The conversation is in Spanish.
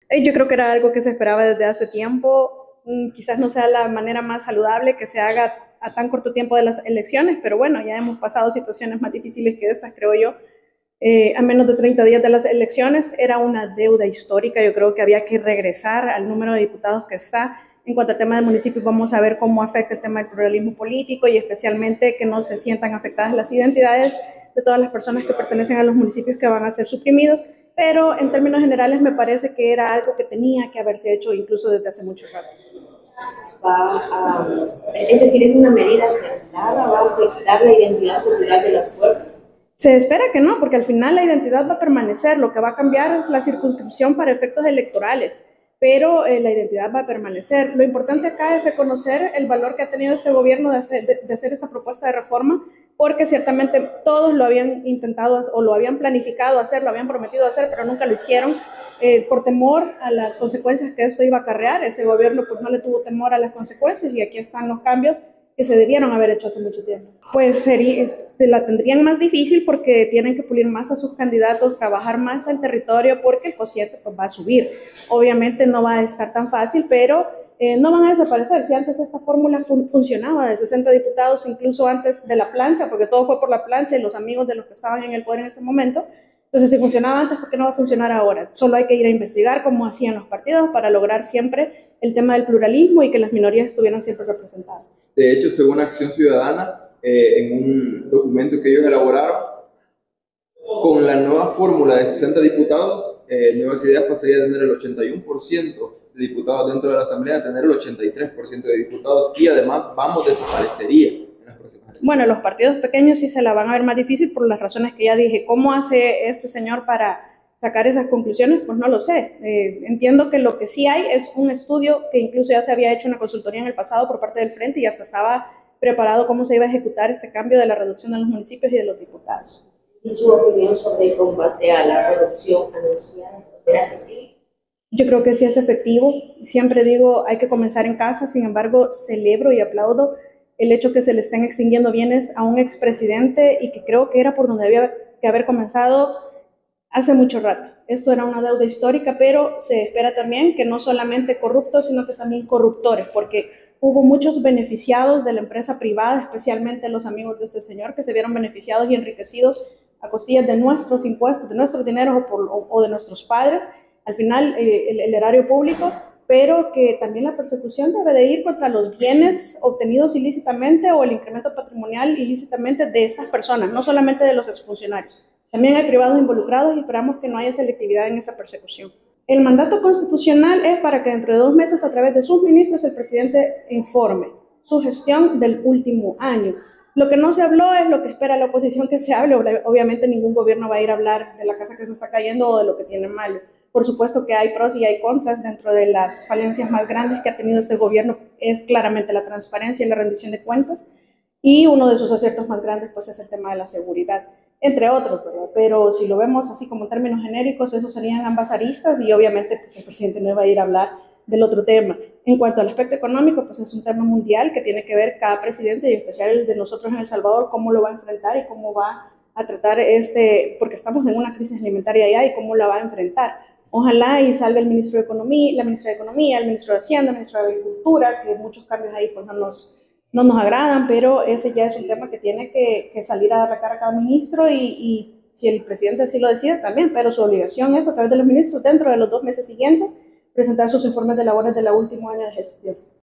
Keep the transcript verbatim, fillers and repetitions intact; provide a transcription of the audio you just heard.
Eh, Yo creo que era algo que se esperaba desde hace tiempo. Mm, Quizás no sea la manera más saludable que se haga a tan corto tiempo de las elecciones, pero bueno, ya hemos pasado situaciones más difíciles que estas, creo yo. Eh, a menos de treinta días de las elecciones, era una deuda histórica. Yo creo que había que regresar al número de diputados que está. En cuanto al tema de municipios, vamos a ver cómo afecta el tema del pluralismo político y especialmente que no se sientan afectadas las identidades de todas las personas que pertenecen a los municipios que van a ser suprimidos, pero en términos generales me parece que era algo que tenía que haberse hecho incluso desde hace mucho rato. Va a, es decir, es una medida acertada, va a afectar la identidad cultural de los pueblos. Se espera que no, porque al final la identidad va a permanecer, lo que va a cambiar es la circunscripción para efectos electorales, pero eh, la identidad va a permanecer. Lo importante acá es reconocer el valor que ha tenido este gobierno de hacer, de, de hacer esta propuesta de reforma, porque ciertamente todos lo habían intentado o lo habían planificado hacer, lo habían prometido hacer, pero nunca lo hicieron. Eh, por temor a las consecuencias que esto iba a acarrear, este gobierno pues no le tuvo temor a las consecuencias y aquí están los cambios que se debieron haber hecho hace mucho tiempo. Pues sería, la tendrían más difícil porque tienen que pulir más a sus candidatos, trabajar más el territorio porque el cociente pues, va a subir. Obviamente no va a estar tan fácil, pero eh, no van a desaparecer. Si antes esta fórmula fun funcionaba de sesenta diputados, incluso antes de la plancha, porque todo fue por la plancha y los amigos de los que estaban en el poder en ese momento, entonces si funcionaba antes, ¿por qué no va a funcionar ahora? Solo hay que ir a investigar cómo hacían los partidos para lograr siempre el tema del pluralismo y que las minorías estuvieran siempre representadas. De hecho, según Acción Ciudadana, eh, en un documento que ellos elaboraron, con la nueva fórmula de sesenta diputados, eh, Nuevas Ideas pasaría a tener el ochenta y uno por ciento de diputados dentro de la Asamblea, a tener el ochenta y tres por ciento de diputados y además Vamos desaparecería en las próximas elecciones. Bueno, los partidos pequeños sí se la van a ver más difícil por las razones que ya dije. ¿Cómo hace este señor para sacar esas conclusiones? Pues no lo sé. Eh, entiendo que lo que sí hay es un estudio que incluso ya se había hecho una consultoría en el pasado por parte del Frente y hasta estaba preparado cómo se iba a ejecutar este cambio de la reducción de los municipios y de los diputados. ¿Y su opinión sobre el combate a la corrupción anunciada? ¿Era efectivo? Yo creo que sí es efectivo. Siempre digo, hay que comenzar en casa. Sin embargo, celebro y aplaudo el hecho que se le estén extinguiendo bienes a un expresidente y que creo que era por donde había que haber comenzado hace mucho rato. Esto era una deuda histórica, pero se espera también que no solamente corruptos, sino que también corruptores, porque hubo muchos beneficiados de la empresa privada, especialmente los amigos de este señor, que se vieron beneficiados y enriquecidos a costillas de nuestros impuestos, de nuestros dineros o, por, o, o de nuestros padres, al final eh, el, el erario público, pero que también la persecución debe de ir contra los bienes obtenidos ilícitamente o el incremento patrimonial ilícitamente de estas personas, no solamente de los exfuncionarios. También hay privados involucrados y esperamos que no haya selectividad en esta persecución. El mandato constitucional es para que dentro de dos meses, a través de sus ministros, el presidente informe su gestión del último año. Lo que no se habló es lo que espera la oposición que se hable. Obviamente ningún gobierno va a ir a hablar de la casa que se está cayendo o de lo que tiene malo. Por supuesto que hay pros y hay contras. Dentro de las falencias más grandes que ha tenido este gobierno es claramente la transparencia y la rendición de cuentas. Y uno de sus aciertos más grandes pues es el tema de la seguridad, entre otros, ¿verdad? Pero si lo vemos así como en términos genéricos, esos serían ambas aristas y obviamente pues el presidente no iba a ir a hablar del otro tema. En cuanto al aspecto económico, pues es un tema mundial que tiene que ver cada presidente y en especial el de nosotros en El Salvador, cómo lo va a enfrentar y cómo va a tratar este, porque estamos en una crisis alimentaria allá y cómo la va a enfrentar. Ojalá y salga el ministro de Economía, la ministra de Economía, el ministro de Hacienda, el ministro de Agricultura, que muchos cambios ahí pues no nos, no nos agradan, pero ese ya es un tema que tiene que, que salir a dar la cara a cada ministro y, y si el presidente así lo decide también, pero su obligación es a través de los ministros dentro de los dos meses siguientes presentar sus informes de labores del último año de gestión.